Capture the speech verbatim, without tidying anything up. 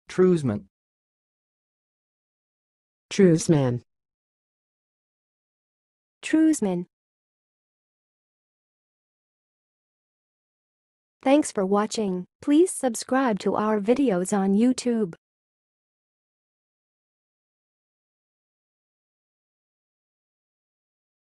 trewsmen, trewsmen, trewsmen. Thanks for watching. Please subscribe to our videos on YouTube.